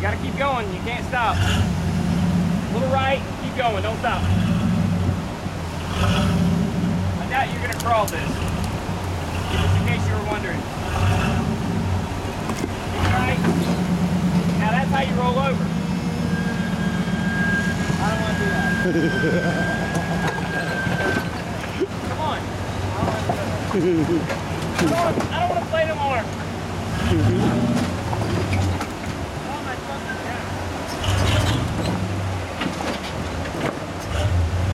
gotta keep going. You can't stop. A little right, keep going. Don't stop. I doubt you're gonna crawl this. Just in case you were wondering. Keep right. Now that's how you roll over. I don't want to do that. Come on. I don't want to play no more.